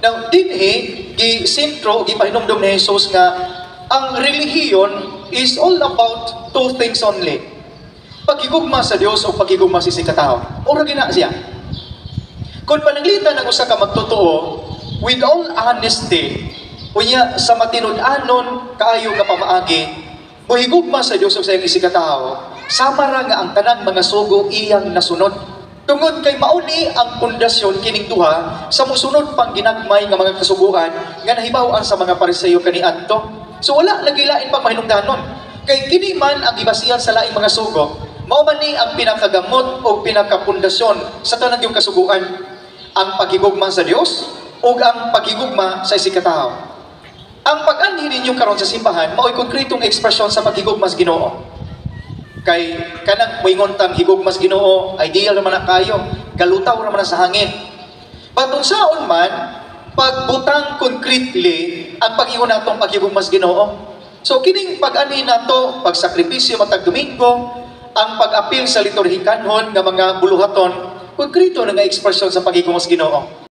Now, dinhi, gi-sentro, gipahinumdum ni Jesus nga, ang relihiyon is all about two things only. Pagigugma sa Dios o pagigugma sa sikataho. Ora gina siya. Kung pananglitan ng usa ka magtotoo, with all honesty, unya sa matinud-anon, kaayo nga pamaagi, muhigugma sa Dios o sa iyang isikataho, sama ra nga ang tanang mga sugo iyang nasunod. Tungod kay mauni ang pundasyon kining duha sa musunod pang ginagmay nga mga kasuguan nga nahibaw-an sa mga Pariseo kaniadto. So wala lagi lain pang mahinungdanon. Kay kini man ang gibasihan sa laing mga sugo, mao man ni ang pinakagamot o pinakapundasyon sa tanang yung kasuguan, ang pagigugma sa Dios o ang pagigugma sa isikataho. Ang pag-anhi ninyo karon sa simbahan mao'y konkretong ekspresyon sa pagigugma sa Ginoo. Kay kanang moingon tang higugmas Ginoo, ideal naman na kayo, galutaw naman na sa hangin. Patong saon man, pagbutang concretely ang pag-ingon natong paghigugmas Ginoo. So kining pag-ani nato, pagsakripisyo matag Domingo, ang pag-apil sa liturhikanhon nga mga buluhaton, konkreto na nga ekspresyon sa paghigugmas Ginoo.